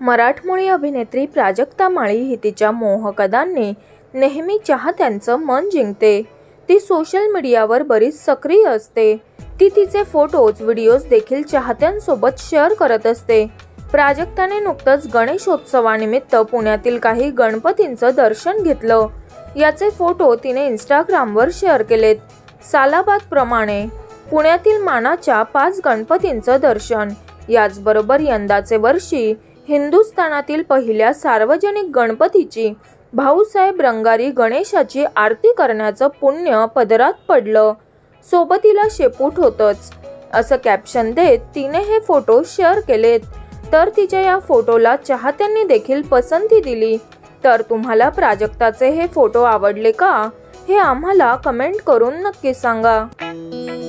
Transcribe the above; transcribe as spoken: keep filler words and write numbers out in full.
मराठमोळी अभिनेत्री प्राजक्ता माळी ही तिच्या मोहक अदांनी नेहमी चाहत्यांचं मन जिंकते. ती सोशल मीडियावर बरीच सक्रिय असते. ती तिचे फोटोज व्हिडिओज देखील चाहत्यांसोबत शेअर करत असते. प्राजक्ताने नुकतंच गणेशोत्सवानिमित्त पुण्यातील काही गणपतींचं दर्शन घेतलं. याचे फोटो तिने इंस्टाग्रामवर शेअर केलेत. सालाबादप्रमाणे पुण्यातील मानाच्या पाच गणपतींचं दर्शन. याचबरोबर यंदाचे वर्षी हिंदुस्थानातील पहिल्या सार्वजनिक गणपतीची भाऊसाहेब रंगारी गणेशाची आरती करण्याचं पुण्य पदरात पडलं. सोबतीला शेपूट होतंच असं कॅप्शन देत तिने हे फोटो शेअर केलेत. तर तिच्या या फोटोला चाहत्यांनी देखील पसंती दिली. तर तुम्हाला प्राजक्ताचे हे फोटो आवडले का? हे आम्हाला कमेंट करून नक्की सांगा.